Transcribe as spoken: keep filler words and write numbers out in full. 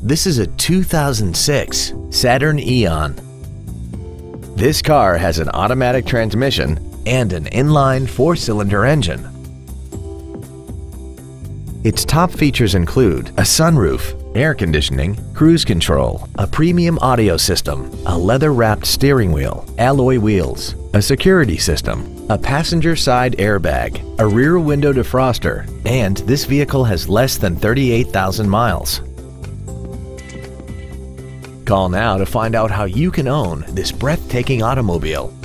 This is a two thousand six Saturn Ion. This car has an automatic transmission and an inline four-cylinder engine. Its top features include a sunroof, air conditioning, cruise control, a premium audio system, a leather-wrapped steering wheel, alloy wheels, a security system, a passenger side airbag, a rear window defroster, and this vehicle has less than thirty-eight thousand miles. Call now to find out how you can own this breathtaking automobile.